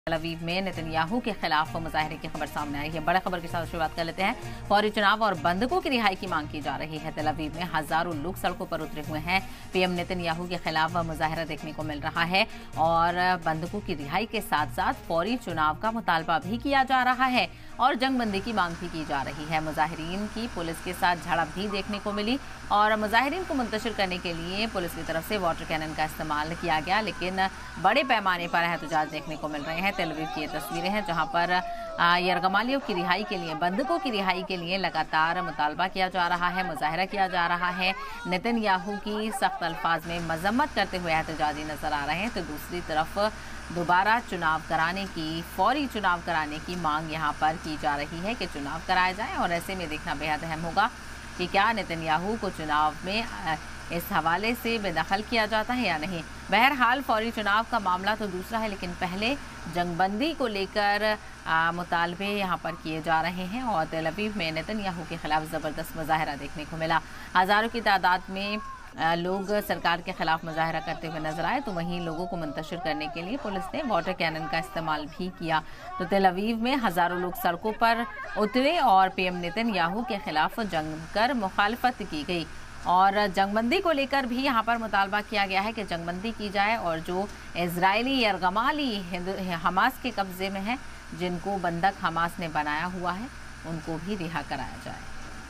तेल अवीव में नेतन्याहू के खिलाफ मुजाहरे की खबर सामने आई है। बड़े खबर के साथ शुरुआत कर लेते हैं। फौरी चुनाव और बंधकों की रिहाई की मांग की जा रही है। तेल अवीव में हजारों लोग सड़कों पर उतरे हुए हैं। पीएम नेतन्याहू के खिलाफ मुजाहरा देखने को मिल रहा है और बंधकों की रिहाई के साथ साथ फौरी चुनाव का मुतालबा भी किया जा रहा है और जंगबंदी की मांग भी की जा रही है। मुजाहिरीन की पुलिस के साथ झड़प भी देखने को मिली और मुजाहिरीन को मुंतशिर करने के लिए पुलिस की तरफ से वाटर कैनन का इस्तेमाल किया गया, लेकिन बड़े पैमाने पर एहतजाज देखने को मिल रहे हैं। तेल अवीव की ये तस्वीरें हैं जहां पर यरगमालियों की रिहाई के लिए, बंधकों की रिहाई के लिए लगातार मुतालबा किया जा रहा है, मुजाहरा किया जा रहा है। नेतन्याहू की सख्त अल्फाज में मजम्मत करते हुए एहतजाजी नजर आ रहे हैं, तो दूसरी तरफ दोबारा चुनाव कराने की, फौरी चुनाव कराने की मांग यहाँ पर की जा रही है कि चुनाव कराए जाएं और ऐसे में देखना बेहद अहम होगा कि क्या नेतन्याहू को चुनाव में इस हवाले से बेदखल किया जाता है या नहीं। बहरहाल फौरी चुनाव का मामला तो दूसरा है, लेकिन पहले जंगबंदी को लेकर मुतालबे यहाँ पर किए जा रहे हैं और तेल अवीव में नेतन्याहू के खिलाफ ज़बरदस्त मुजाहरा देखने को मिला। हज़ारों की तादाद में लोग सरकार के खिलाफ मुजाहरा करते हुए नजर आए, तो वहीं लोगों को मुंतशिर करने के लिए पुलिस ने वाटर कैनन का इस्तेमाल भी किया। तो तेल अवीव में हजारों लोग सड़कों पर उतरे और पीएम नेतन्याहू के खिलाफ जमकर मुखालफत की गई और जंगबंदी को लेकर भी यहाँ पर मुतालबा किया गया है कि जंगबंदी की जाए और जो इजरायली यरगमाली हमास के कब्जे में है, जिनको बंधक हमास ने बनाया हुआ है, उनको भी रिहा कराया जाए।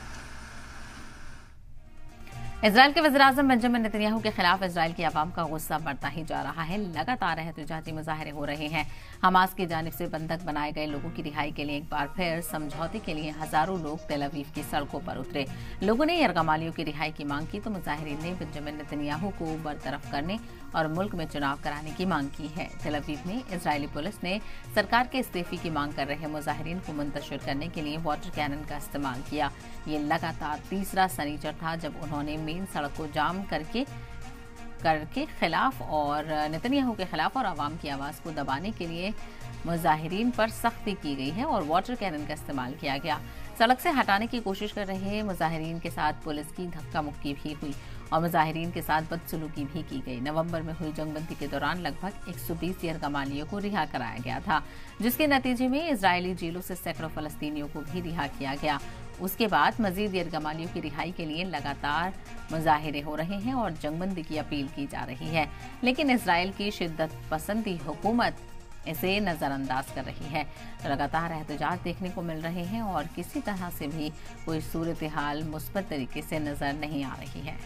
इजराइल के वज़ीर-ए-आज़म बेंजामिन नेतन्याहू के खिलाफ इजराइल की आवाम का गुस्सा बढ़ता ही जा रहा है। लगातार एहतजाजी मुजाहरे हो रहे हैं। हमास की जानिब से बंधक बनाए गए लोगों की रिहाई के लिए एक बार फिर समझौते के लिए हजारों लोग तेल अवीव की सड़कों पर उतरे। लोगों ने यरगमालियों की रिहाई की मांग की, तो मुजाहिरीन ने बेंजामिन नेतन्याहू को बरतरफ करने और मुल्क में चुनाव कराने की मांग की है। तेल अवीव में इजरायली पुलिस ने सरकार के इस्तीफे की मांग कर रहे मुजाहिरीन को मुंतशिर करने के लिए वाटर कैनन का इस्तेमाल किया। ये लगातार तीसरा सनीचर था जब उन्होंने मेन सड़क को जाम करके खिलाफ और नेतन्याहू के खिलाफ और आवाम की आवाज को दबाने के लिए मुजाहिरीन पर सख्ती की गई है और वाटर कैनन का इस्तेमाल किया गया। सड़क से हटाने की कोशिश कर रहे मुजाहिरीन के साथ पुलिस की धक्का मुक्की भी हुई और मुजाहिरीन के साथ बदसलूकी भी की गई। नवंबर में हुई जंगबंदी के दौरान लगभग 120 यरगमालियों को रिहा कराया गया था, जिसके नतीजे में इजरायली जेलों से सैकड़ों फलस्तीनियों को भी रिहा किया गया। उसके बाद मजीद यरगमालियों की रिहाई के लिए लगातार मुजाहिरे हो रहे हैं और जंगबंदी की अपील की जा रही है, लेकिन इजराइल की शिद्दत पसंदी हुकूमत इसे नजरअंदाज कर रही है। तो लगातार एहतजाज देखने को मिल रहे हैं और किसी तरह से भी कोई सूरत हाल मुस्बत तरीके से नजर नहीं आ रही है।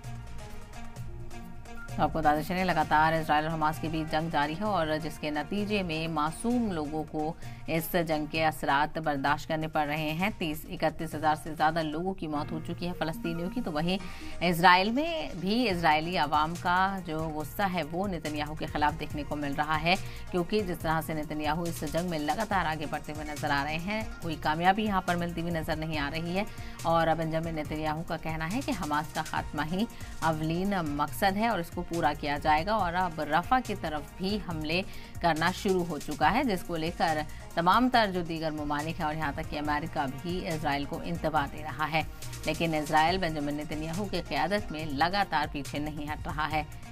तो आपको बता दें, लगातार इजराइल और हमास के बीच जंग जारी है और जिसके नतीजे में मासूम लोगों को इस जंग के असरात बर्दाश्त करने पड़ रहे हैं। 31 हज़ार से ज़्यादा लोगों की मौत हो चुकी है फलस्तीनियों की। तो वहीं इजराइल में भी इजरायली आवाम का जो गुस्सा है वो नेतन्याहू के खिलाफ देखने को मिल रहा है, क्योंकि जिस तरह से नेतन्याहू इस जंग में लगातार आगे बढ़ते हुए नजर आ रहे हैं, कोई कामयाबी यहाँ पर मिलती हुई नजर नहीं आ रही है। और बेंजामिन नेतन्याहू का कहना है कि हमास का खात्मा ही अवलीन मकसद है और इसको पूरा किया जाएगा और अब रफा की तरफ भी हमले करना शुरू हो चुका है, जिसको लेकर तमाम तर जो दीगर ममालिक है और यहाँ तक कि अमेरिका भी इजराइल को इंतबा दे रहा है। लेकिन इजराइल बेंजामिन नेतन्याहू की क़यादत में लगातार पीछे नहीं हट रहा है।